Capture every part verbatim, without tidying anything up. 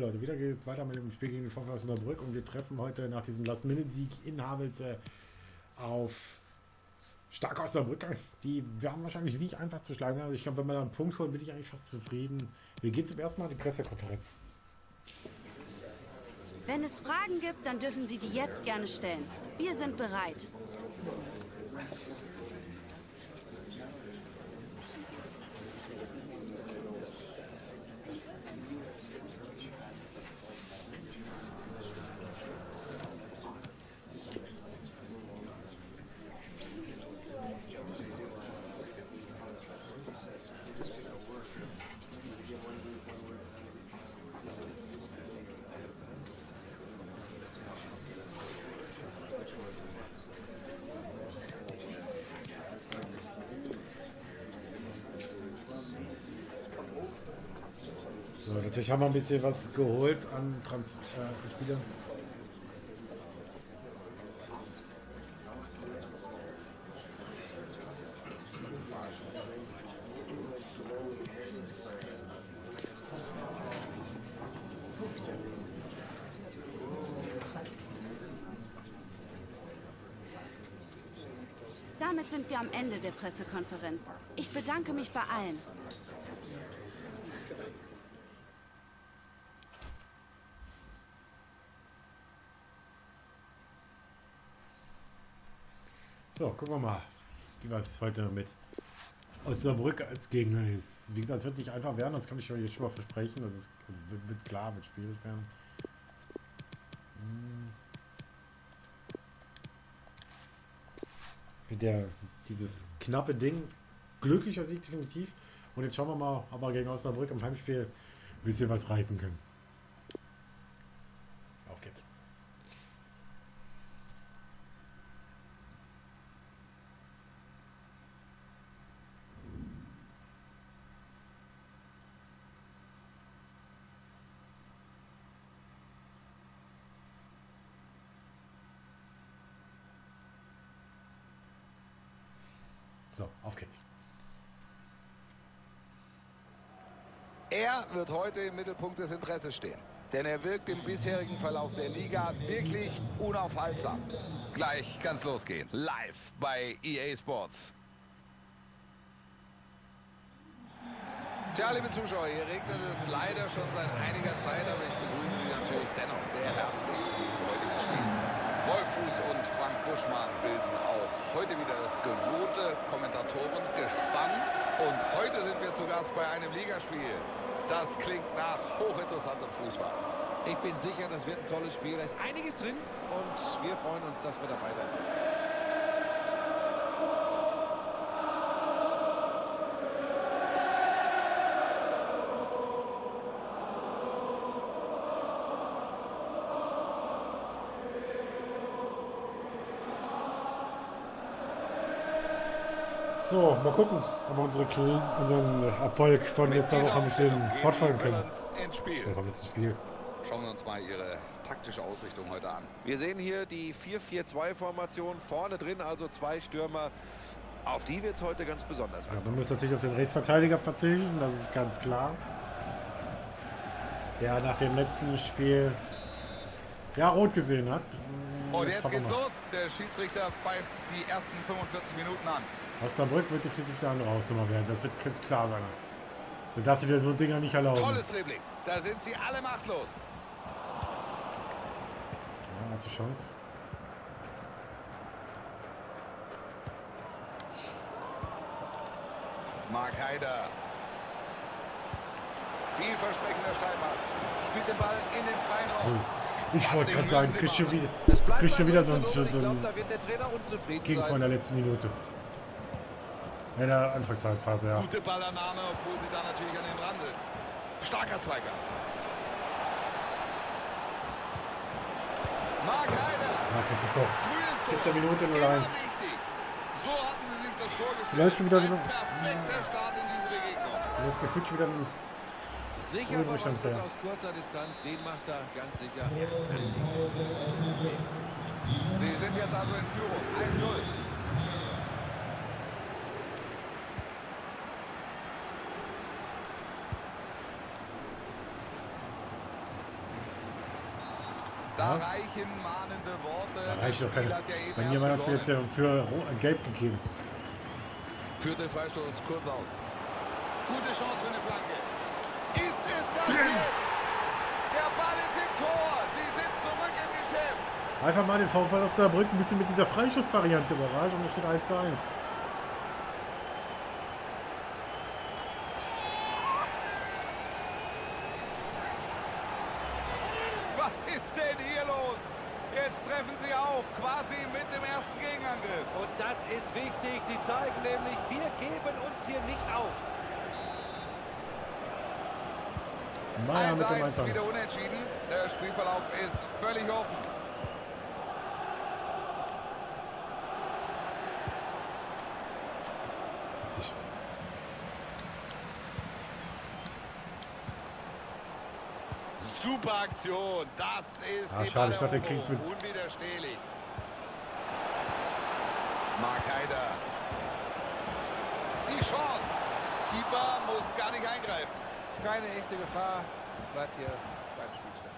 Leute, wieder geht es weiter mit dem Spiel gegen die VfL Osnabrück und wir treffen heute nach diesem Last-Minute-Sieg in Havelse auf starke Osnabrücker. Die werden wahrscheinlich nicht einfach zu schlagen. Also ich glaube, wenn man da einen Punkt holt, bin ich eigentlich fast zufrieden. Wir gehen zum ersten Mal in die Pressekonferenz. Wenn es Fragen gibt, dann dürfen Sie die jetzt gerne stellen. Wir sind bereit. So, natürlich haben wir ein bisschen was geholt an Trans äh, Spielern. Damit sind wir am Ende der Pressekonferenz. Ich bedanke mich bei allen. So, gucken wir mal, was heute mit Osnabrück als Gegner ist. Wie gesagt, es wird nicht einfach werden, das kann ich euch jetzt schon mal versprechen. Das ist, wird, wird klar, wird schwierig werden. Hm. Mit der, dieses knappe Ding, glücklicher Sieg definitiv. Und jetzt schauen wir mal, ob wir gegen Osnabrück im Heimspiel ein bisschen was reißen können. Auf geht's. So, auf geht's. Er wird heute im Mittelpunkt des Interesses stehen, denn er wirkt im bisherigen Verlauf der Liga wirklich unaufhaltsam. Gleich kann's losgehen, live bei E A Sports. Tja, liebe Zuschauer, hier regnet es leider schon seit einiger Zeit, aber ich begrüße Sie natürlich dennoch sehr herzlich zu diesem heutigen Spiel. Wolf Fuß und Frank Buschmann bilden auch heute wieder das gewohnte Kommentatorengespann. Und heute sind wir zu Gast bei einem Ligaspiel. Das klingt nach hochinteressantem Fußball. Ich bin sicher, das wird ein tolles Spiel. Da ist einiges drin und wir freuen uns, dass wir dabei sein dürfen. So, mal gucken, ob wir unsere Kl unseren Erfolg von letzter Woche ein bisschen fortfolgen können. Vom letzten Spiel. Schauen wir uns mal ihre taktische Ausrichtung heute an. Wir sehen hier die vier vier zwei Formation. Vorne drin also zwei Stürmer. Auf die wird es heute ganz besonders. Ja, wir müssen natürlich auf den Rechtsverteidiger verzichten, das ist ganz klar. Der nach dem letzten Spiel ja rot gesehen hat. Und jetzt, jetzt geht's los. Der Schiedsrichter pfeift die ersten fünfundvierzig Minuten an. Osnabrück wird definitiv eine andere Hausnummer werden. Das wird ganz klar sein. Du darfst dir so Dinger nicht erlauben. Tolles Dribbling. Da sind sie alle machtlos. Ja, hast du Chance. Mark Haider. Vielversprechender Steilpass. Spielt den Ball in den freien Raum. Ich wollte gerade sagen, kriegst schon wieder, kriegst schon wieder so ein, so ein Gegentor in der letzten Minute. In der Anfangszeitphase, ja. Gute Ballannahme, obwohl sie da natürlich an den Rand sind. Starker Zweikampf. Mark Haider. Ach, das ist doch siebte Minute null eins. So hatten sie sich das vorgestellt. Vielleicht schon wieder ein perfekter Start in diese Begegnung. Jetzt gefühlt schon wieder ein Sicher aus kurzer Distanz, den macht er ganz sicher. Sie sind jetzt also in Führung. eins null. Ja. reichen mahnende Worte. Da reicht Das doch keine. Spiel hat ja eben Bei mir erst war das Spiel begonnen. jetzt ja für Ro- äh, Gelb gegeben. Führt den Freistoß kurz aus. Gute Chance für eine Flanke. Ist es das Drin. jetzt? Der Ball ist im Tor. Sie sind zurück im Geschäft. Einfach mal den VfL Osnabrück ein bisschen mit dieser Freischussvariante überraschen und es steht eins zu eins. Was ist denn hier los? Jetzt treffen sie auf, quasi mit dem ersten Gegenangriff. Und das ist wichtig. Sie zeigen nämlich, wir geben uns hier nicht auf. Meier mit dem eins eins, eins wieder eins. unentschieden. Der Spielverlauf ist völlig offen. Super Aktion. Das ist Ah, die schade, ich dachte, den Balleroberung. kriegst du mit- Unwiderstehlich. Mark Haider. Die Chance. Keeper muss gar nicht eingreifen. Keine echte Gefahr. Es bleibt hier beim Spielstand.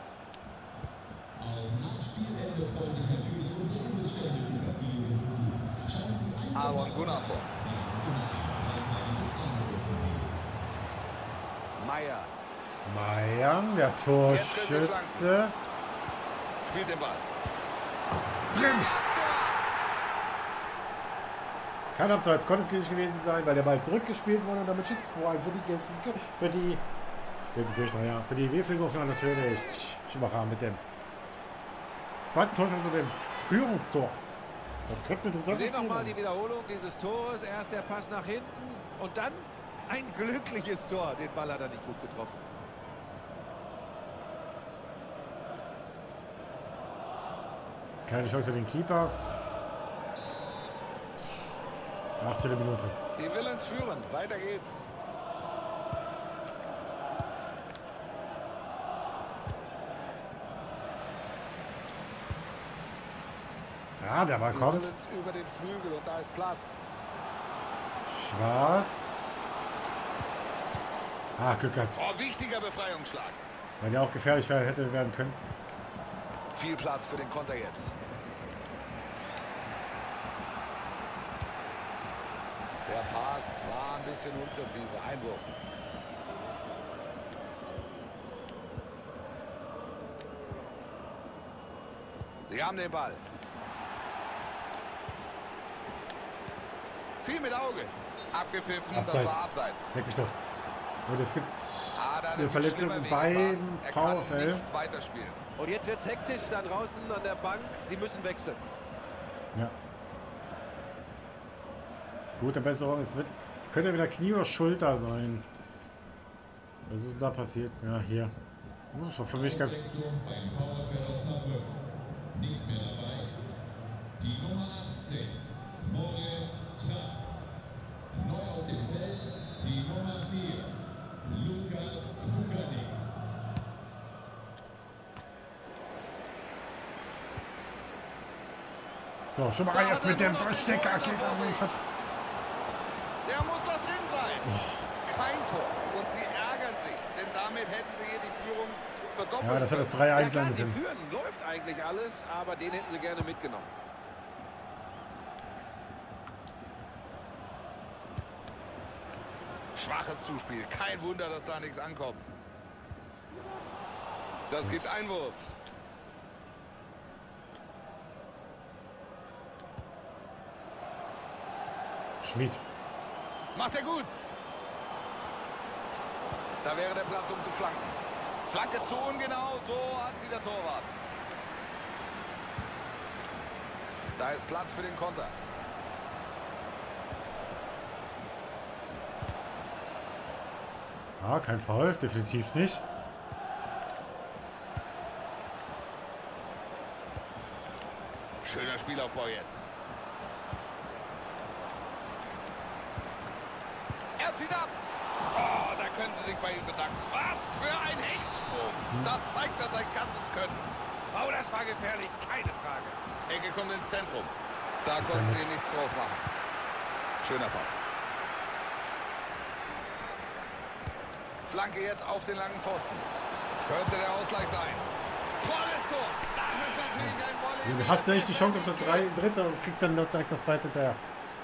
Aaron Gunnarsson. Meier. Meier, der Torschütze. Spielt den Ball. Drin. Kann abseits Gottesgericht gewesen sein, weil der Ball zurückgespielt wurde und damit steht zwei eins für die Gäste, für die Gelsenkirchener, ja, für die Wefelghofer natürlich. Schumacher mit dem zweiten Torschuss und dem Führungstor. Das könnte Wir interessant sehen nochmal spielen. die Wiederholung dieses Tores. Erst der Pass nach hinten und dann ein glückliches Tor. Den Ball hat er nicht gut getroffen. Keine Chance für den Keeper. achtzehnte Minute. Die Willens führen. Weiter geht's. Ja, der Ball Die kommt. Willens über den Flügel und da ist Platz. Schwarz. Ah, Glück gehabt. Oh, wichtiger Befreiungsschlag. Weil der auch gefährlich wär- hätte werden können. Viel Platz für den Konter jetzt. Der Pass war ein bisschen unpräzise. Einwurf. Sie haben den Ball. Viel mit Auge. Abgepfiffen, das Abseits. war abseits. Leck mich doch. Und es gibt Ah, da hat eine es sich Verletzung schlimmer beim wehgetan. Er kann VfL. nicht weiterspielen. Und jetzt wird es hektisch da draußen an der Bank. Sie müssen wechseln. Ja. Gute Besserung. Es wird, könnte wieder Knie oder Schulter sein. Was ist denn da passiert? Ja, hier. Das war für mich ganz. Auswechslung beim VfL Osnabrück. Nicht mehr dabei. Die Nummer achtzehn, Moritz Trapp. Neu auf dem Feld die Nummer vier, Lukas Huganik. So, schon mal rein jetzt mit dem Durchstecker. Geht aber nicht. Der muss doch drin sein. Kein Tor. Und sie ärgern sich, denn damit hätten sie hier die Führung verdoppelt. Ja, das hat das können. drei Ja eins klar, sein sie können. führen. Läuft eigentlich alles, aber den hätten sie gerne mitgenommen. Schwaches Zuspiel. Kein Wunder, dass da nichts ankommt. Das gibt Einwurf. Schmid. Macht er gut. Da wäre der Platz, um zu flanken. Flanke zu ungenau, so hat sie der Torwart. Da ist Platz für den Konter. Ah, kein Foul. Definitiv nicht. Schöner Spielaufbau jetzt. Er zieht ab. Oh, da können Sie sich bei ihm bedanken. Was für ein Hechtsprung. Da zeigt er sein ganzes Können. Oh, das war gefährlich, keine Frage. Ecke kommt ins Zentrum. Da konnten sie nichts draus machen. Schöner Pass. Flanke jetzt auf den langen Pfosten. Könnte der Ausgleich sein. Tolles Tor. Das ist natürlich ein Volley. Du hast ja echt die Chance auf das drei, dritte und kriegst dann noch direkt das zweite hinterher.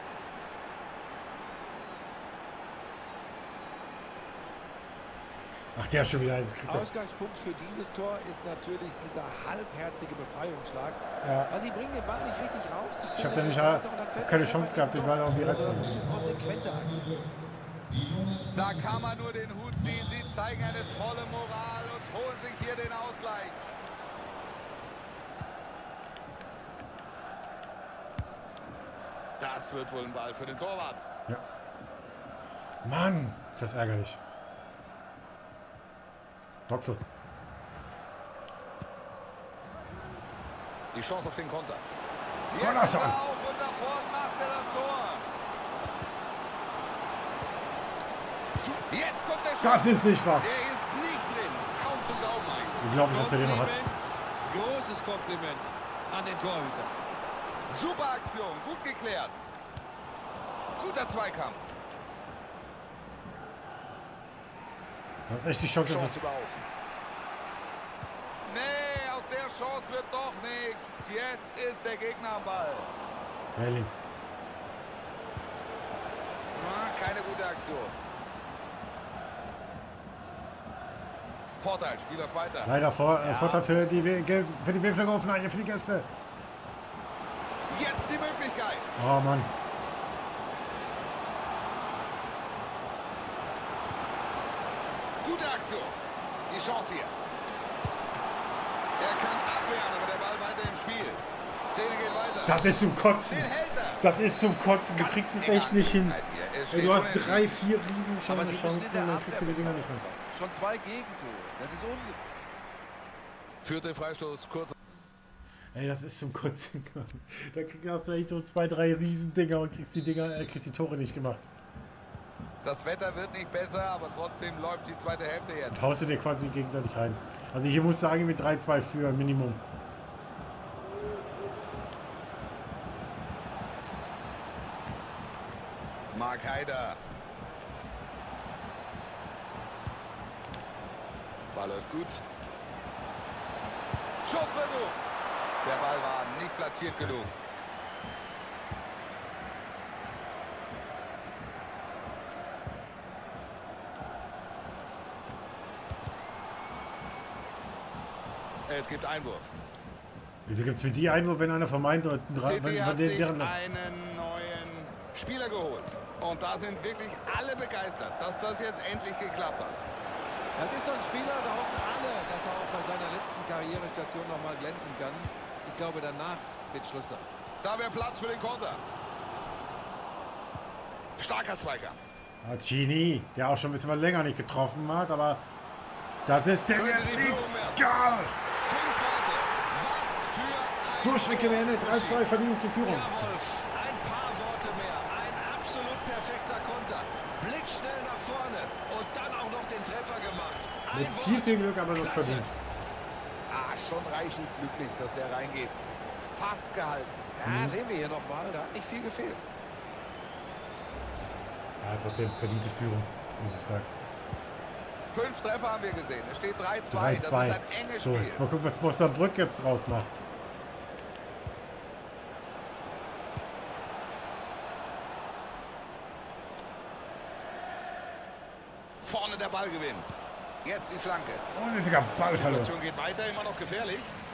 Ach, der ist schon wieder eins gekriegt. Ausgangspunkt für dieses Tor ist natürlich dieser halbherzige Befreiungsschlag. Ja. Also sie bringen den Ball nicht richtig raus. Die Ich habe Szene nämlich geht ja weiter und dann fällt keine der Chance Treffer gehabt, in den Tor. Ball irgendwie Also da reinzuholen. musst du konsequenter agieren. Da kann man nur den Hut ziehen. Sie zeigen eine tolle Moral und holen sich hier den Ausgleich. Das wird wohl ein Ball für den Torwart. Ja. Mann, ist das ärgerlich. Boxe. Die Chance auf den Konter. Golasso. Jetzt ist er auf und davor macht er das Tor. Jetzt kommt der Schuss. Das ist nicht wahr. Der ist nicht drin. Kaum zu glauben eigentlich. Ich glaube nicht, dass der den noch hat. Großes Kompliment an den Torhüter. Super Aktion. Gut geklärt. Guter Zweikampf. Das ist echt die Chance. Chance Das über außen. Nee, aus der Chance wird doch nichts. Jetzt ist der Gegner am Ball. Helling. Ah, keine gute Aktion. Vorteil, Spiel läuft weiter. Leider vor, äh, Ja. Vorteil für die, W- Gel- für die Weflinger Aufnahme, für die Gäste. Jetzt die Möglichkeit. Oh Mann. Gute Aktion. Die Chance hier. Er kann abwehren, aber der Ball weiter im Spiel. Szene geht weiter. Das ist zum Kotzen. Den hält er. Das ist zum Kotzen. Du kriegst es echt nicht hin. Ey, du hast drei, vier riesen Aber sie Chancen müssen in und der dann kriegst du die Abwehr Dinger besser nicht hin. aufpassen. Schon zwei Gegentore. Das ist unglücklich. Führte Freistoß kurz. Ey, das ist zum Kotzen. Da kriegst- hast du echt so zwei, drei Riesendinger und kriegst die Dinger, äh, kriegst die Tore nicht gemacht. Das Wetter wird nicht besser, aber trotzdem läuft die zweite Hälfte jetzt. Und haust du dir quasi gegenseitig rein. Also hier musst du eigentlich mit drei zwei für Minimum. Mark Haider. Ball läuft gut. Schussversuch. Der Ball war nicht platziert genug. Es gibt Einwurf. Wieso gibt es für die Einwurf, wenn einer vermeint oder dra- City wenn, hat von denen sich deren. einen neuen Spieler geholt. Und da sind wirklich alle begeistert, dass das jetzt endlich geklappt hat. Das ist so ein Spieler, da hoffen alle, dass er auch bei seiner letzten Karrierestation noch mal glänzen kann. Ich glaube, danach wird Schluss sein. Da wäre Platz für den Konter. Starker Zweikampf. Chini, der auch schon ein bisschen was länger nicht getroffen hat, aber das ist der Könnte jetzt die nicht. Führung werden. Geil! Fünf Worte. Was für ein Durchstrecke beendet, drei zwei verdiente Führung. Ja, Wolf, ein paar Worte mehr. Ein absolut perfekter Konter. Blickschnell nach vorne und dann auch noch den Treffer gemacht. Ein Mit viel, Wort. viel Glück, aber das Klasse. verdient. Ah, schon reichlich glücklich, dass der reingeht. Fast gehalten. Ja, sehen wir hier noch mal, da hat nicht viel gefehlt. Ja, trotzdem verdiente Führung, muss ich sagen. Fünf Treffer haben wir gesehen. Es steht drei zwei. drei Das zwei. ist ein enges So, Spiel. jetzt mal gucken, was Osnabrück jetzt draus macht. Vorne der Ballgewinn. Jetzt die Flanke. Unnötiger Die Ballverlust. Situation geht weiter, immer noch gefährlich.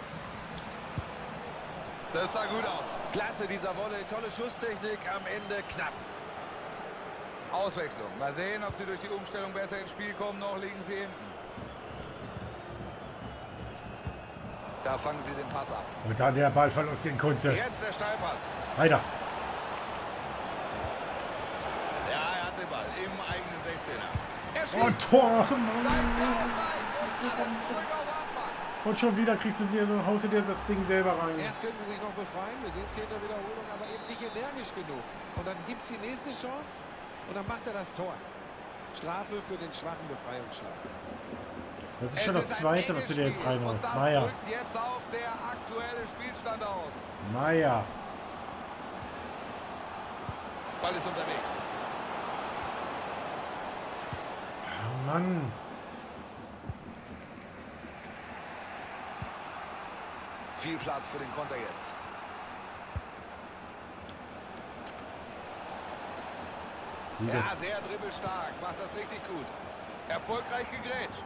Das sah gut aus. Klasse dieser Wolle, tolle Schusstechnik, am Ende knapp. Auswechslung. Mal sehen, ob sie durch die Umstellung besser ins Spiel kommen. Noch liegen sie hinten. Da fangen sie den Pass ab. Und dann der Ballverlust gegen Kunze. Jetzt der Steilpass. Weiter. Ja, er hat den Ball im eigenen sechzehner. Er schießt. Und Tor! Sein Tor rein und alles zurück auf Hartmann. Und schon wieder kriegst du dir so, haust du dir das Ding selber rein. Erst können sie sich noch befreien, wir sehen es hier in der Wiederholung, aber eben nicht energisch genug. Und dann gibt es die nächste Chance und dann macht er das Tor. Strafe für den schwachen Befreiungsschlag. Das ist Es schon das ist ein zweite, enges was du dir jetzt Spiel. reinhaust. Und das Meier. drückt jetzt auch der aktuelle Spielstand aus. Meier. Ball ist unterwegs. Oh Mann. Viel Platz für den Konter jetzt. Wieder. Ja, sehr dribbelstark. Macht das richtig gut. Erfolgreich gegrätscht.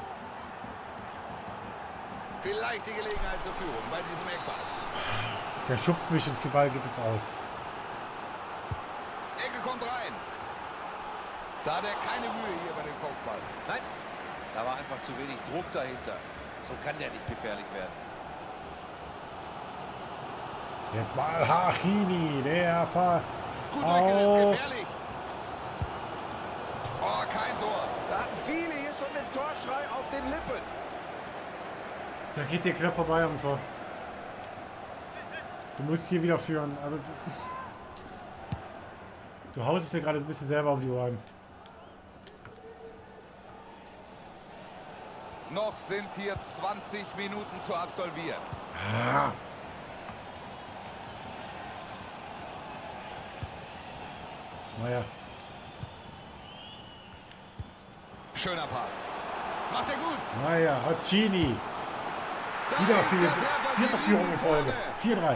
Vielleicht die Gelegenheit zur Führung bei diesem Eckball. Der schubst mich ins Ball, gibt es aus. Ecke kommt rein. Da hat er keine Mühe hier bei dem Kopfball. Nein, da war einfach zu wenig Druck dahinter. So kann der nicht gefährlich werden. Jetzt mal Hakimi, der ver... Gut weggelenkt, auf. gefährlich. Oh, kein Tor. Da hatten viele hier schon den Torschrei auf den Lippen. Da geht dir knapp vorbei am Tor. Du musst hier wieder führen. Also, du haust es dir gerade ein bisschen selber um die Ohren. Noch sind hier zwanzig Minuten zu absolvieren. Ah. Naja. Schöner Pass. Macht er gut. Naja, Hakimi. Da Wieder ist vier, der Treffer, vierte sie Führung liegen in Folge. vorne. vier drei.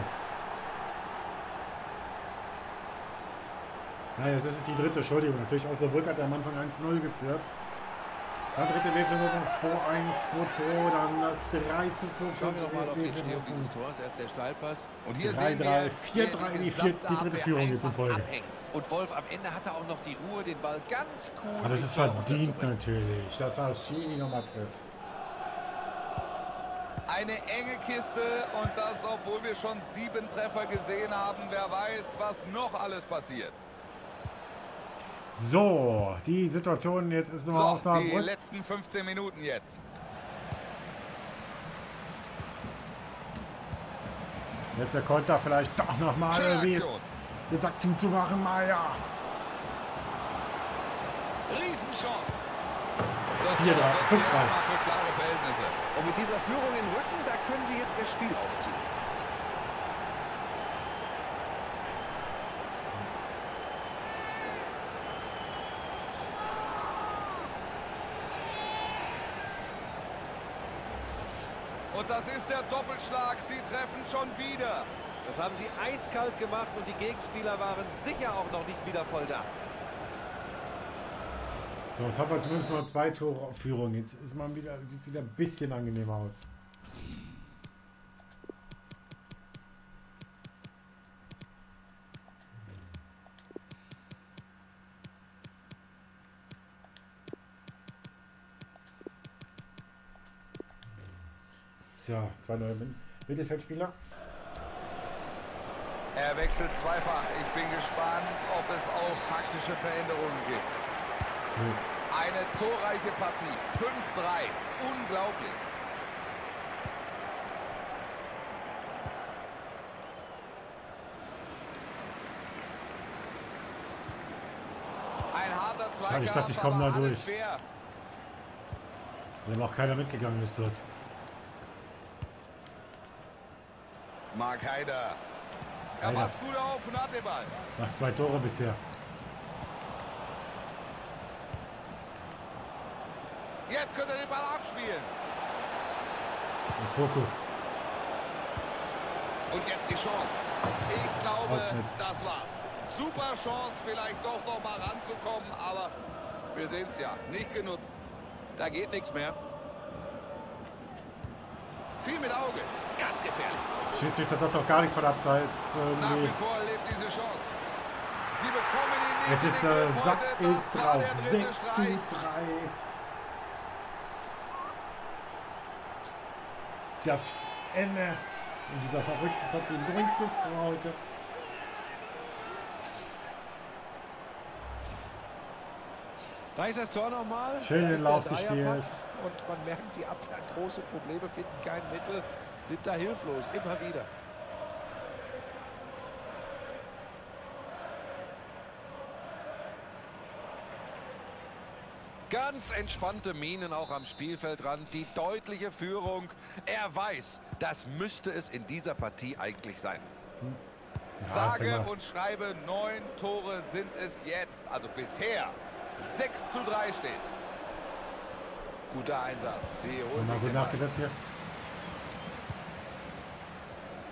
Naja, das ist die dritte. Entschuldigung. Natürlich Osnabrück hat er am Anfang eins null geführt. Dann dritte Mehrfeld noch zwei eins, zwei zwei, dann das drei zu zwei. Schauen wir noch mal auf die Entstehung dieses Tors. Erst der Steilpass. Und hier drei sehen wir drei, vier drei, die, vier, die dritte Führung jetzt in Folge. Abhängen. Und Wolf am Ende hatte auch noch die Ruhe, den Ball ganz cool. Aber es ins ist Tor verdient unterzubringen. natürlich, dass Hakimi nochmal trifft. Eine enge Kiste und das, obwohl wir schon sieben Treffer gesehen haben. Wer weiß, was noch alles passiert. So, die Situation jetzt ist noch So, auf der die Brücke. letzten fünfzehn Minuten jetzt. Jetzt der Konter vielleicht doch nochmal Schöne wie jetzt Aktion. den Sack zuzumachen, Maya. Riesenchance. Das Vier Tor drei, wird fünf hier drei. mal für klare Verhältnisse. Und mit dieser Führung im Rücken, da können sie jetzt ihr Spiel aufziehen. Und das ist der Doppelschlag. Sie treffen schon wieder. Das haben sie eiskalt gemacht und die Gegenspieler waren sicher auch noch nicht wieder voll da. So, jetzt haben wir zumindest mal zwei Tore Führung. Jetzt ist man wieder, sieht es wieder ein bisschen angenehmer aus. So, zwei neue Min- Mittelfeldspieler. Er wechselt zweifach. Ich bin gespannt, ob es auch taktische Veränderungen gibt. Hm. Eine torreiche Partie. fünf drei. Unglaublich. Ein harter Zweikampf. Schade, ich dachte, ich komme aber da alles durch. fair. Wenn auch keiner mitgegangen ist dort. Mark Haider. Er Haider. passt gut auf und hat den Ball. Nach zwei Tore bisher. Jetzt könnte er den Ball abspielen. Und Koko. Und jetzt die Chance. Ich glaube, Ausnetz. das war's. Super Chance, vielleicht doch noch mal ranzukommen, aber wir sehen es ja. Nicht genutzt. Da geht nichts mehr. Viel mit Auge. Ganz gefährlich. Schiedsrichter sagt doch gar nichts von Abseits. Nach Irgendwie. wie vor lebt diese Chance. Sie bekommen ihn Es nicht ist in den der Griff Sack heute. ist Das war drauf. der dritte sechs zu Streich. drei. Das Ende in dieser verrückten Partie bringt es heute. Da ist das Tor nochmal. Schön Da den ist der Lauf Dreierpack. gespielt. Und man merkt, die Abwehr hat große Probleme, finden kein Mittel, sind da hilflos, immer wieder. Ganz entspannte Mienen auch am Spielfeldrand. Die deutliche Führung. Er weiß, das müsste es in dieser Partie eigentlich sein. Ja, Sage ist immer- und schreibe, neun Tore sind es jetzt. Also bisher. sechs zu drei steht's. Guter Einsatz. Sie holen Mal sich gut den Ball. nachgesetzt hier.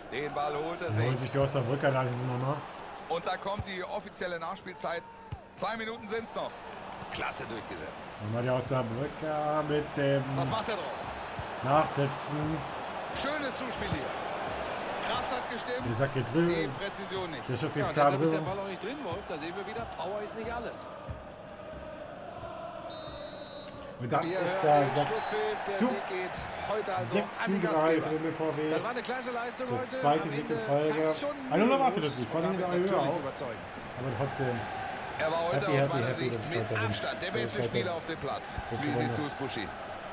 Den Ball holt er Da holen sich. sich die Osnabrücker da nochmal. Und da kommt die offizielle Nachspielzeit. Zwei Minuten sind es noch. Klasse durchgesetzt. Nochmal die Osnabrücker mit dem Was macht er draus? Nachsetzen. Schönes Zuspiel hier. Kraft hat gestimmt. Der Sack geht Die drüber. Präzision nicht. Der Schuss Ja, geht und klar deshalb ist der drüber. Ball auch nicht drin, Wolf. Da sehen wir wieder, Power ist nicht alles. Und dann Wir ist hören der den Sack Schlusspfiff. Der zu. Sieg geht heute also sechs an zu die drei Gastgeber. für den B V W. Das war eine klasse Leistung Der heute. zweite Am Sieg in Ende Folge. fast schon Ein Null erwartet mühelos es nicht, vor allem und in der damit Höhe natürlich auch. überzeugend. Aber trotzdem. Er war heute Happy, aus happy, meiner happy, Sicht dass ich mit heute bin. Abstand der Das ist beste heute- Spieler auf dem Platz. Das ist Wie siehst gewonnen. du es, Buschi?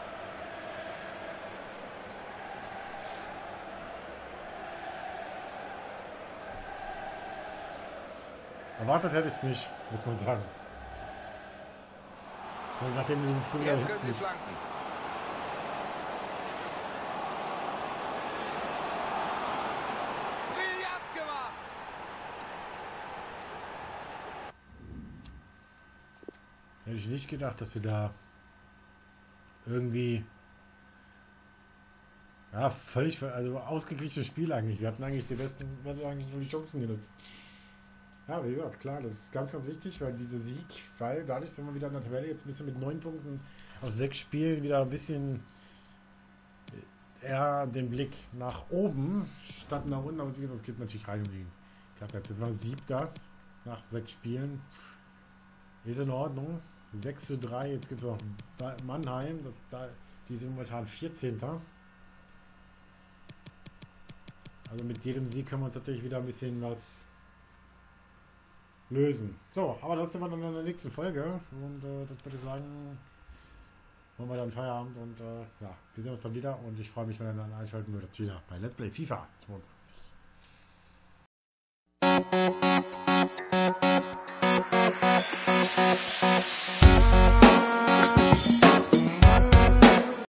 Erwartet hätte ich es nicht, muss man sagen. Und nachdem wir diesen frühen Jetzt können sie flanken. Brillant gemacht. Hätte ich nicht gedacht, dass wir da irgendwie ja, völlig, also ausgeglichenes Spiel eigentlich. Wir hatten eigentlich die besten, wir hatten eigentlich nur die Chancen genutzt. Ja, wie gesagt, klar, das ist ganz, ganz wichtig, weil dieser Sieg, weil dadurch sind wir wieder in der Tabelle jetzt ein bisschen mit neun Punkten aus sechs Spielen wieder ein bisschen eher den Blick nach oben, statt nach unten, aber wie gesagt, es geht natürlich rein um die Klasse. Jetzt waren wir siebter nach sechs Spielen. Ist in Ordnung. sechs zu drei, jetzt geht es noch Mannheim, das, da, die sind momentan vierzehnter Also mit jedem Sieg können wir uns natürlich wieder ein bisschen was lösen. So, aber das sind wir dann in der nächsten Folge und äh, das würde ich sagen, machen wir dann Feierabend und äh, ja, wir sehen uns dann wieder und ich freue mich, wenn ihr dann einschalten würdet wieder bei Let's Play FIFA zweiundzwanzig.